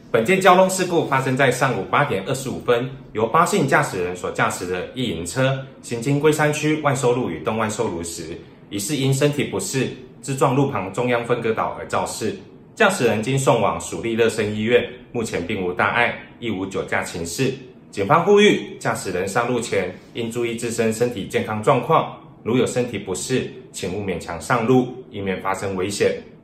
本件交通事故发生在上午8点25分，由巴姓驾驶人所驾驶的一营车行经龟山区万寿路与东万寿路时，疑似因身体不适，自撞路旁中央分隔岛而肇事。驾驶人经送往属立乐生医院，目前并无大碍，亦无酒驾情事。警方呼吁驾驶人上路前应注意自身身体健康状况，如有身体不适，请勿勉强上路，以免发生危险。